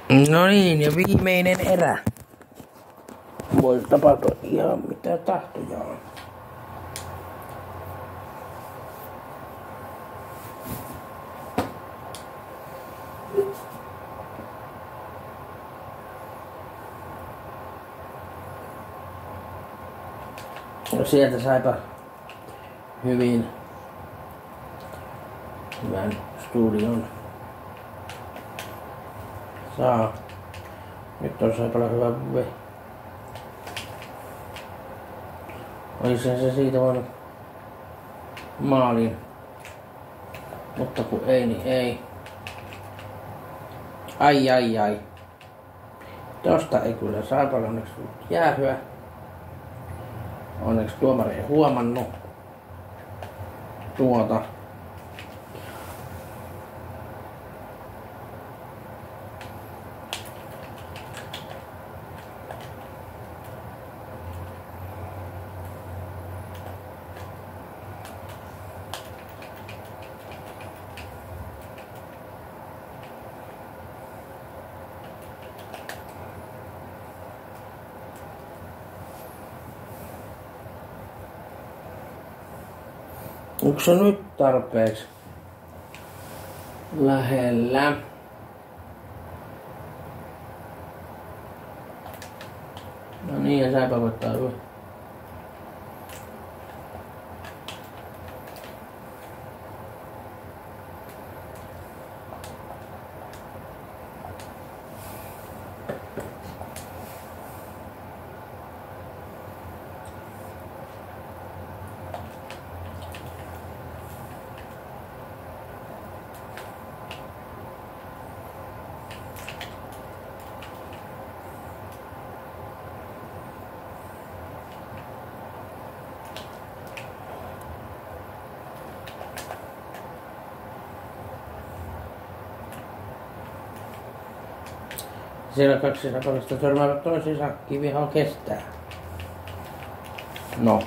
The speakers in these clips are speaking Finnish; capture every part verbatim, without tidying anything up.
No niin, ja viimeinen erä. Voi tapahtua ihan mitä tahtojaan. No sieltä saipa hyvin hyvän studion. Saa. Nyt on saipa hyvä puhe. Olishan se siitä voinut maalin. Mutta kun ei, niin ei. Ai ai ai. Tosta ei kyllä Saipalla onneksi tullut jäähyä. Onneksi tuomari ei huomannut tuota. Onko se nyt tarpeeksi lähellä? No niin, ja Saipa voittaa hyvä. Siellä kaksi rapalasta törmäävät toisiinsa, kivihan kestää. No.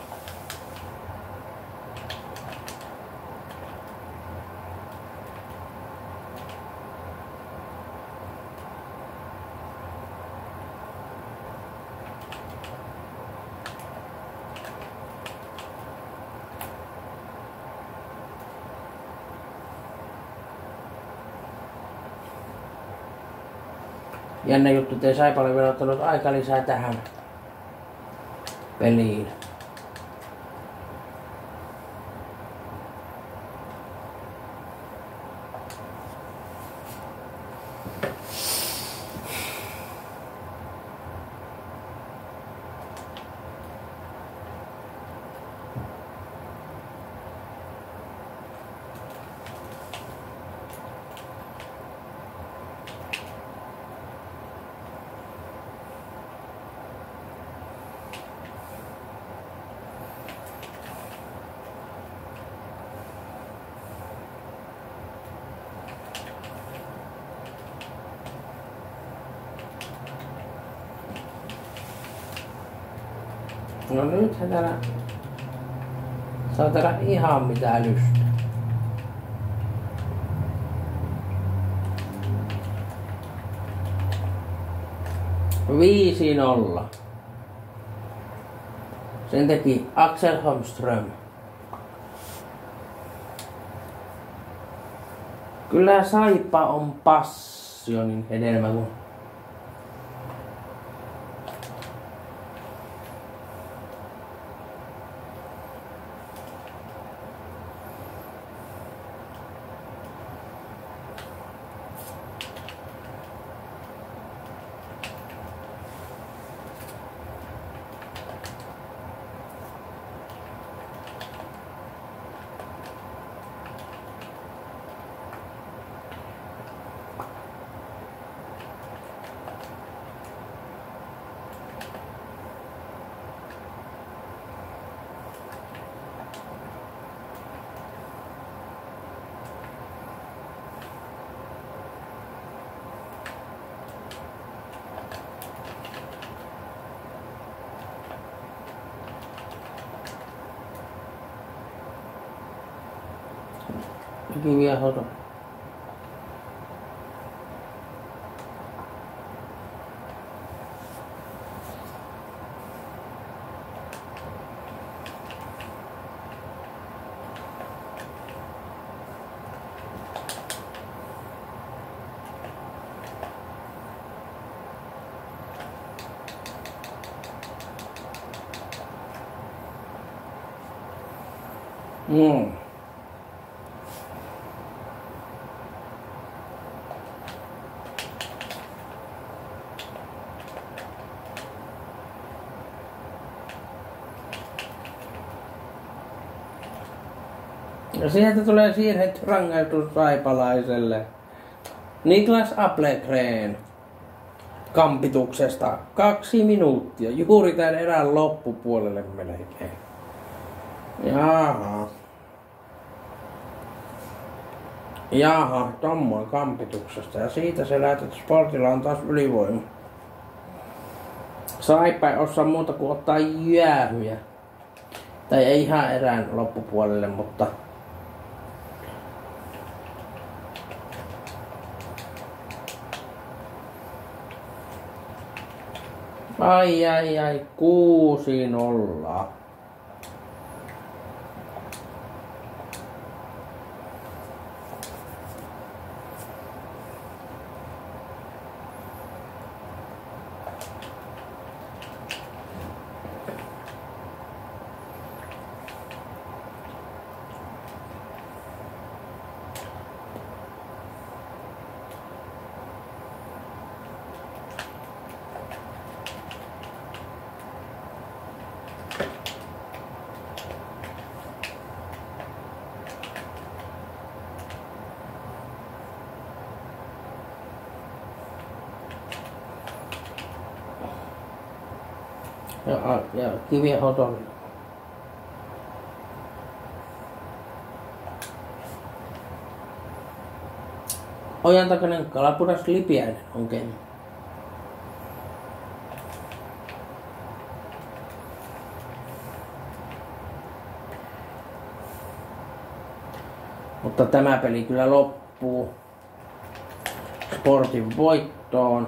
Jännä juttu, ettei Saipalle vielä ottanut aika lisää tähän peliin. No nythän täällä saa täällä ihan mitä lystä. viisi nolla. Sen teki Axel Holmström. Kyllä Saipa on passionin hedelmä, kun Kiviä hoito. Mm. Ja sieltä tulee siirretty rangaistus saipalaiselle. Niklas Appelgren kampituksesta kaksi minuuttia. Juuri tän erään loppupuolelle melkein. Jaha. Jaha, tommoin kampituksesta. Ja siitä se lähtee, että Sportilla on taas ylivoima. Saipa ei osaa muuta kuin ottaa jäähyjä. Tai ei ihan erään loppupuolelle, mutta ai ai ai, kuusi nolla. Ja, ja kivien hoton. Ojan takainen kalapudas Lipiäinen on kennyt. Mutta tämä peli kyllä loppuu Sportin voittoon.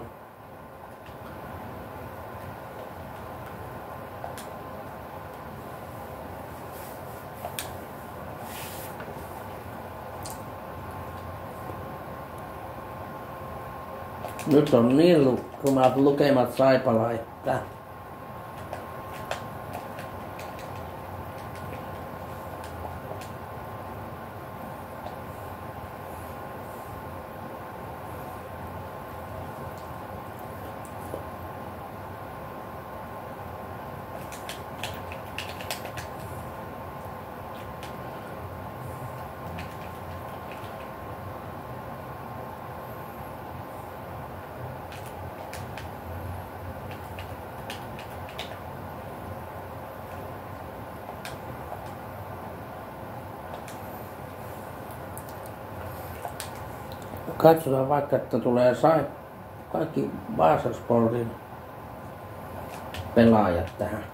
Nyt on niin rumat lukemat Saipala, että katsotaan vaikka, että tulee sai kaikki Vasasportin pelaajat tähän.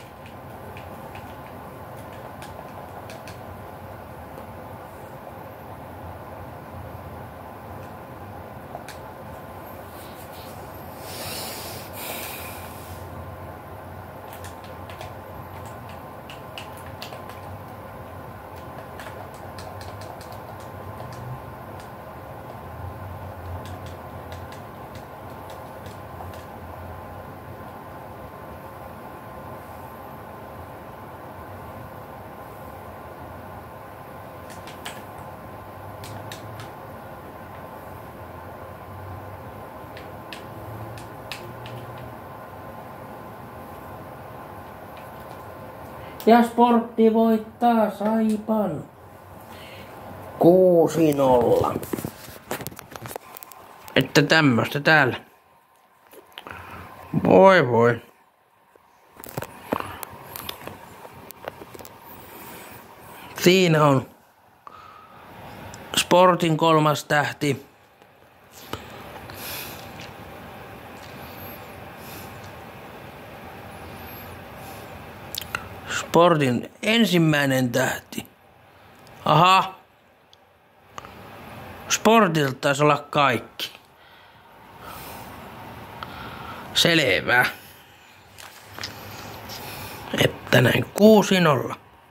Ja Sportti voittaa Saipan kuusi nolla. Että tämmöstä täällä. Voi voi. Siinä on Sportin kolmas tähti. Sportin ensimmäinen tähti. Aha. Sportilta taisi olla kaikki. Selvä. Että näin kuusi nolla.